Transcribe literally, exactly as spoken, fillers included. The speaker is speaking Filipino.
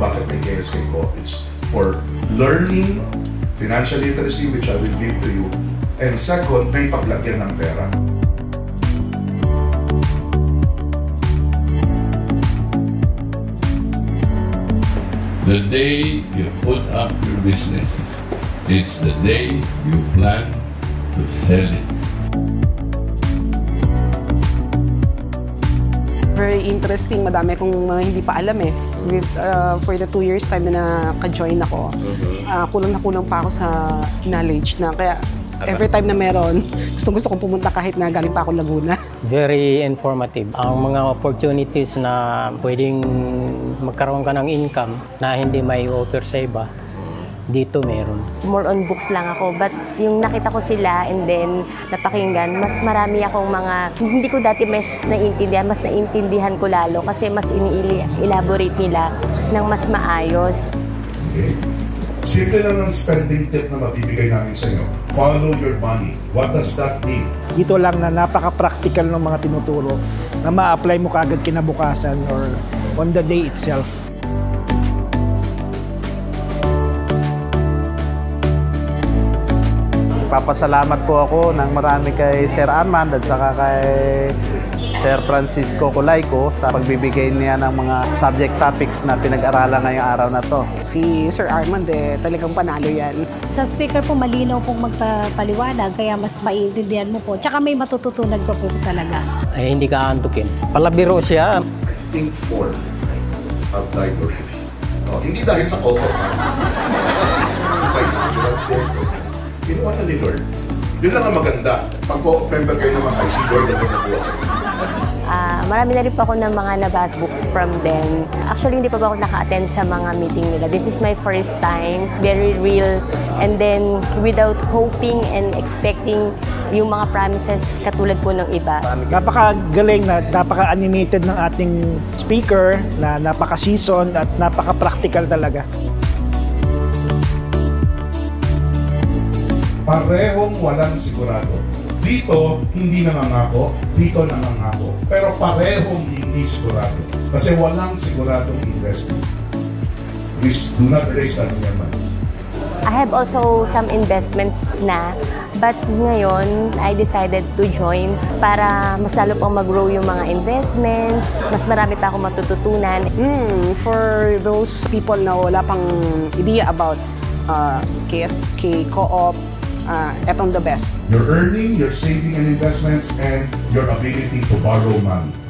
bakit may K S K Co-op. It's for learning financial literacy, which I will give to you. And second, may paglagyan ng pera. The day you put up your business, it's the day you plan to sell it. Very interesting, madami akong mga hindi pa alam eh. With, uh, for the two years time na naka-join ako, uh, kulang na kulang pa ako sa knowledge na kaya every time na meron, gustong-gusto kong pumunta kahit na galing pa ako Laguna. Very informative. Ang mga opportunities na pwedeng magkaroon ka ng income na hindi may offer sa iba, dito meron. More on books lang ako, but yung nakita ko sila and then napakinggan, mas marami akong mga, hindi ko dati mas naiintindihan, mas naiintindihan ko lalo kasi mas ini-elaborate nila ng mas maayos. Okay. Simple lang ang spending tip na mabibigay namin sa inyo. Follow your money. What does that mean? Dito lang na napaka-practical ng mga tinuturo na ma-apply mo kagad kinabukasan or on the day itself. Papasalamat po ako ng marami kay Sir Armand at saka kay Sir Francisco Colayco sa pagbibigay niya ng mga subject topics na pinag-aralan ngayong araw na to. Si Sir Armand eh, talagang panalo yan. Sa speaker po, malinaw pong magpapaliwanag, kaya mas maiintindihan mo po. Tsaka may matututunan ko po talaga. Ay, hindi ka antukin. Palabiro siya. I think four have died already. Oh, hindi dahil sa co-op. By natural death. Kinuha na ni Lord. Yun lang ang maganda. Pag co-op member kayo naman, ay si Lord ang nagnabuha sa inyo. Uh, marami na rin po ako ng mga nabas books from them. Actually, hindi pa ba ako naka-attend sa mga meeting nila. This is my first time. Very real. And then, without hoping and expecting yung mga promises katulad po ng iba. Napakagaling na, napaka-animated ng ating speaker, na napaka-seasoned at napaka-practical talaga. Parehong walang sigurado. Dito, hindi nangangako. Dito nangangako. Pero parehong hindi sigurado. Kasi walang siguradong investment. Please do not erase that in your mind. I have also some investments na, but ngayon, I decided to join para mas lalo pang mag-grow yung mga investments, mas marami pa akong matututunan. Hmm, for those people na wala pang idea about uh, K S K Co-op, Uh, etong the best. Your earning, your saving and investments, and your ability to borrow money.